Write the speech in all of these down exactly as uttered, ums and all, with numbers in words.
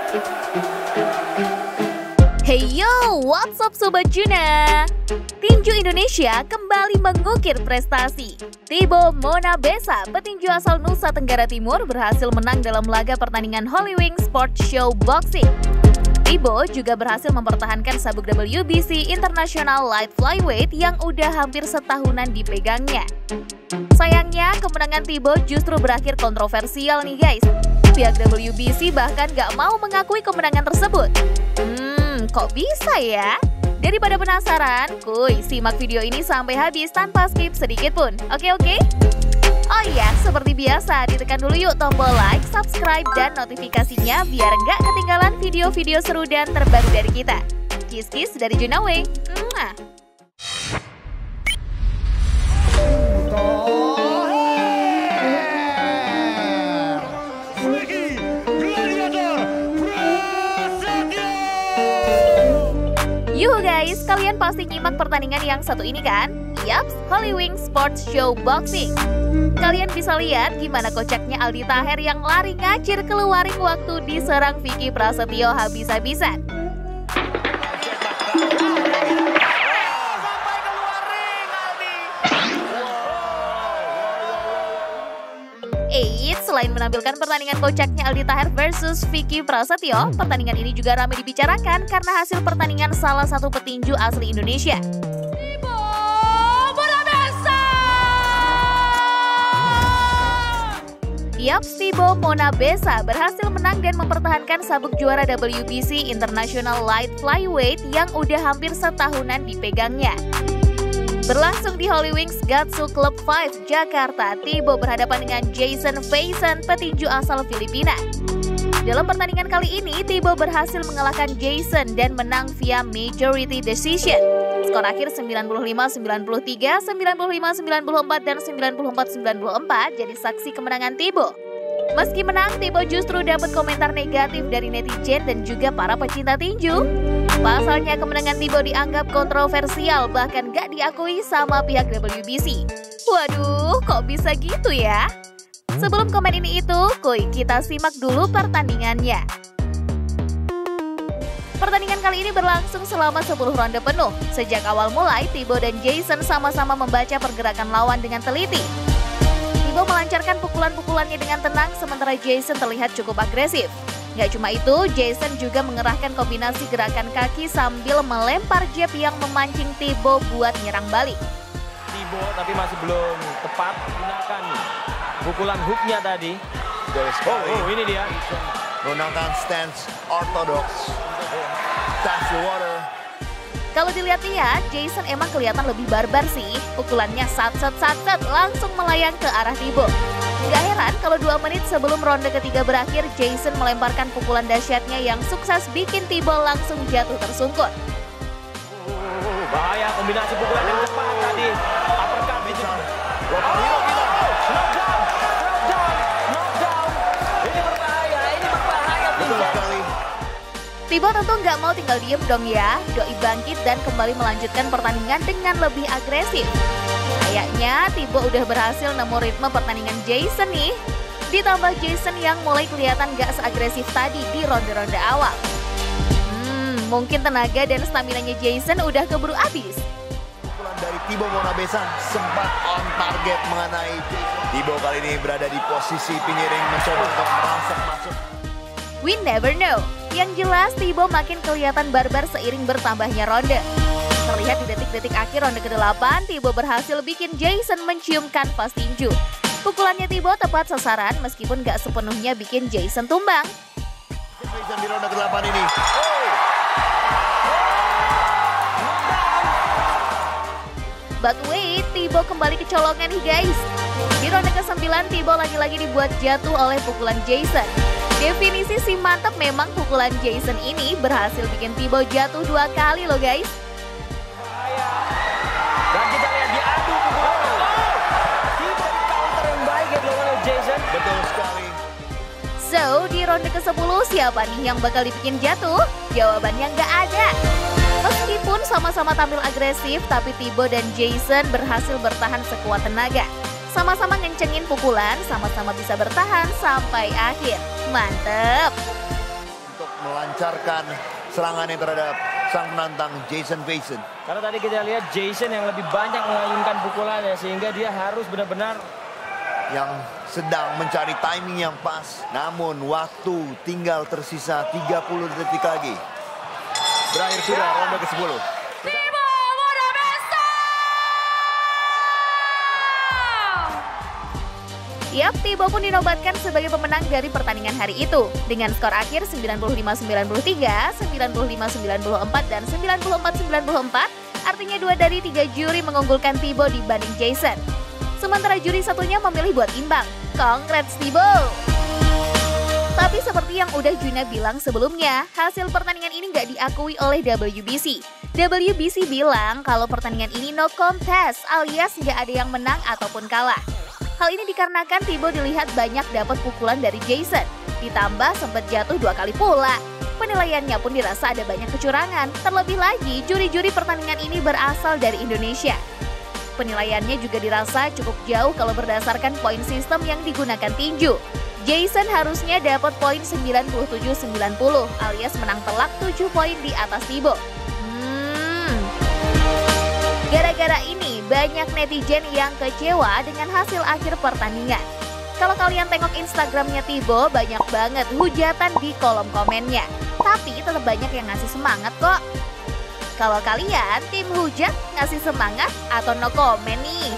Hey yo, what's up Sobat Juna? Tinju Indonesia kembali mengukir prestasi. Thibaut Monabesa, petinju asal Nusa Tenggara Timur, berhasil menang dalam laga pertandingan Holy Wings Sports Show Boxing. Thibaut juga berhasil mempertahankan sabuk W B C International Light Flyweight yang udah hampir setahunan dipegangnya. Sayangnya, kemenangan Thibaut justru berakhir kontroversial nih guys. Pihak W B C bahkan gak mau mengakui kemenangan tersebut. Hmm, kok bisa ya? Daripada penasaran, kuy, simak video ini sampai habis tanpa skip sedikit pun. Oke oke? Oh iya, seperti biasa, ditekan dulu yuk tombol like, subscribe, dan notifikasinya biar nggak ketinggalan video-video seru dan terbaru dari kita. Kiss-kiss dari Junawe. Mwah. Yuhu guys, kalian pasti nyimak pertandingan yang satu ini kan? Yaps, Holy Wings Sports Show Boxing. Kalian bisa lihat gimana kocaknya Aldi Taher yang lari ngacir keluarin waktu diserang Vicky Prasetyo habis-habisan. Eits, selain menampilkan pertandingan kocaknya Aldi Taher versus Vicky Prasetyo, pertandingan ini juga ramai dibicarakan karena hasil pertandingan salah satu petinju asli Indonesia. Thibaut Monabesa! Yaps, Thibaut Monabesa berhasil menang dan mempertahankan sabuk juara W B C International Light Flyweight yang udah hampir setahunan dipegangnya. Berlangsung di Holy Wings Gatsu Club lima, Jakarta, Thibaut berhadapan dengan Jason Faison, petinju asal Filipina. Dalam pertandingan kali ini, Thibaut berhasil mengalahkan Jason dan menang via majority decision. Skor akhir sembilan puluh lima sembilan puluh tiga, sembilan puluh lima sembilan puluh empat, dan sembilan puluh empat sembilan puluh empat jadi saksi kemenangan Thibaut. Meski menang, Thibaut justru dapat komentar negatif dari netizen dan juga para pecinta tinju. Pasalnya kemenangan Thibaut dianggap kontroversial, bahkan gak diakui sama pihak W B C. Waduh, kok bisa gitu ya? Sebelum komen ini itu, kuy, kita simak dulu pertandingannya. Pertandingan kali ini berlangsung selama sepuluh ronde penuh. Sejak awal mulai, Thibaut dan Jason sama-sama membaca pergerakan lawan dengan teliti. Thibaut melancarkan pukulan-pukulannya dengan tenang, sementara Jason terlihat cukup agresif. Gak cuma itu, Jason juga mengerahkan kombinasi gerakan kaki sambil melempar jab yang memancing Thibaut buat nyerang balik. Thibaut tapi masih belum tepat gunakan pukulan hooknya tadi. Oh, oh, ini dia. Menggunakan stance orthodox. Stance the water. Kalau dilihat-lihat, Jason emang kelihatan lebih barbar sih. Pukulannya sat-sat-sat-sat langsung melayang ke arah Thibaut. Gak heran kalau dua menit sebelum ronde ketiga berakhir, Jason melemparkan pukulan dahsyatnya yang sukses bikin Thibaut langsung jatuh tersungkur. Uh, bahaya kombinasi pukulan yang cepat tadi. Uppercut bisa. Oh, knockdown, knockdown, knockdown. Ini berbahaya, ini berbahaya. Betul sekali. Thibaut tentu nggak mau tinggal diem dong ya. Doi bangkit dan kembali melanjutkan pertandingan dengan lebih agresif. Kayaknya Thibaut udah berhasil nemu ritme pertandingan Jason nih. Ditambah Jason yang mulai kelihatan gak seagresif tadi di ronde-ronde awal. Hmm, mungkin tenaga dan staminanya Jason udah keburu habis. Pukulan dari Thibaut Monabesa sempat on target mengenai Jason. Thibaut kali ini berada di posisi pinggir ring mencoba untuk merangsek masuk. We never know. Yang jelas Thibaut makin kelihatan barbar seiring bertambahnya ronde. Terlihat di detik-detik akhir ronde kedelapan, Thibaut berhasil bikin Jason mencium kanvas tinju. Pukulannya Thibaut tepat sasaran meskipun gak sepenuhnya bikin Jason tumbang. Jason di ronde kedelapan ini. But wait, Thibaut kembali kecolongan nih guys. Di ronde kesembilan, Thibaut lagi-lagi dibuat jatuh oleh pukulan Jason. Definisi si mantap memang pukulan Jason ini berhasil bikin Thibaut jatuh dua kali loh guys. Dan kita lihat diadu pukulan. Thibaut di counter yang baik ya oleh Jason. Betul sekali. So, di ronde kesepuluh siapa nih yang bakal dibikin jatuh? Jawabannya nggak ada. Meskipun sama-sama tampil agresif, tapi Thibaut dan Jason berhasil bertahan sekuat tenaga. Sama-sama ngencengin pukulan, sama-sama bisa bertahan sampai akhir. Mantep! Untuk melancarkan serangannya terhadap sang penantang Jason Faison. Karena tadi kita lihat Jason yang lebih banyak mengayunkan pukulannya sehingga dia harus benar-benar yang sedang mencari timing yang pas. Namun waktu tinggal tersisa tiga puluh detik lagi. Berakhir sudah ronde ke sepuluh. Thibaut Monabessa! Yap, Thibaut pun dinobatkan sebagai pemenang dari pertandingan hari itu dengan skor akhir sembilan puluh lima sembilan puluh tiga, sembilan puluh lima sembilan puluh empat, dan sembilan puluh empat sembilan puluh empat. Artinya dua dari tiga juri mengunggulkan Thibaut dibanding Jason. Sementara juri satunya memilih buat imbang. Congrats Thibaut! Tapi seperti yang udah Juna bilang sebelumnya, hasil pertandingan ini nggak diakui oleh W B C. W B C bilang kalau pertandingan ini no contest, alias nggak ada yang menang ataupun kalah. Hal ini dikarenakan Thibaut dilihat banyak dapat pukulan dari Jason, ditambah sempat jatuh dua kali pula. Penilaiannya pun dirasa ada banyak kecurangan, terlebih lagi juri-juri pertandingan ini berasal dari Indonesia. Penilaiannya juga dirasa cukup jauh kalau berdasarkan poin sistem yang digunakan tinju. Jason harusnya dapat poin sembilan puluh tujuh sembilan puluh alias menang telak tujuh poin di atas Thibaut. Hmm. Gara-gara ini banyak netizen yang kecewa dengan hasil akhir pertandingan. Kalau kalian tengok Instagramnya Thibaut, banyak banget hujatan di kolom komennya. Tapi tetap banyak yang ngasih semangat kok. Kalau kalian tim hujat ngasih semangat atau no comment nih?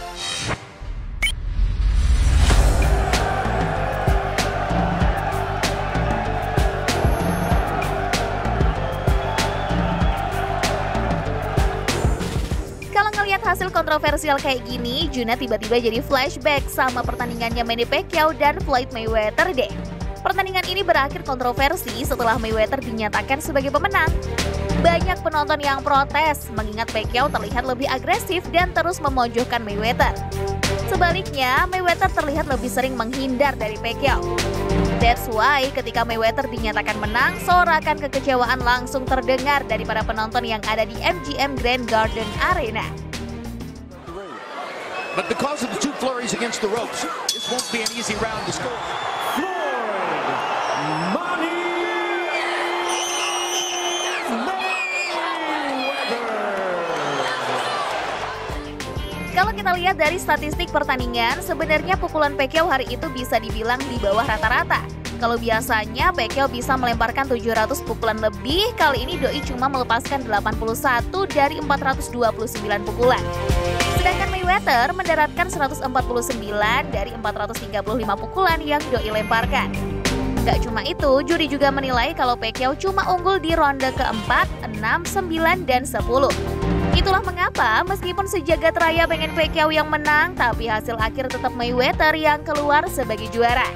Kalau ngelihat hasil kontroversial kayak gini, Juna tiba-tiba jadi flashback sama pertandingannya Manny Pacquiao dan Floyd Mayweather deh. Pertandingan ini berakhir kontroversi setelah Mayweather dinyatakan sebagai pemenang. Banyak penonton yang protes mengingat Pacquiao terlihat lebih agresif dan terus memojokkan Mayweather. Sebaliknya, Mayweather terlihat lebih sering menghindar dari Pacquiao. That's why ketika Mayweather dinyatakan menang, sorakan kekecewaan langsung terdengar dari para penonton yang ada di M G M Grand Garden Arena. But because of the two flurries against the ropes, this won't be an easy round to score. Kalau kita lihat dari statistik pertandingan, sebenarnya pukulan Pacquiao hari itu bisa dibilang di bawah rata-rata. Kalau biasanya Pacquiao bisa melemparkan tujuh ratus pukulan lebih, kali ini Doi cuma melepaskan delapan puluh satu dari empat ratus dua puluh sembilan pukulan. Sedangkan Mayweather mendaratkan seratus empat puluh sembilan dari empat ratus tiga puluh lima pukulan yang Doi lemparkan. Gak cuma itu, juri juga menilai kalau Pacquiao cuma unggul di ronde keempat, enam, sembilan, dan sepuluh. Itulah mengapa meskipun sejagat raya pengen Pacquiao yang menang, tapi hasil akhir tetap Mayweather yang keluar sebagai juara.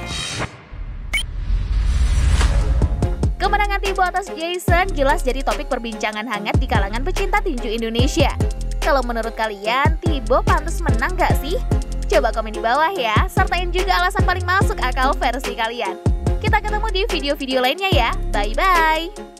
Kemenangan Thibaut atas Jason jelas jadi topik perbincangan hangat di kalangan pecinta tinju Indonesia. Kalau menurut kalian, Thibaut pantas menang gak sih? Coba komen di bawah ya, sertain juga alasan paling masuk akal versi kalian. Kita ketemu di video-video lainnya ya, bye-bye!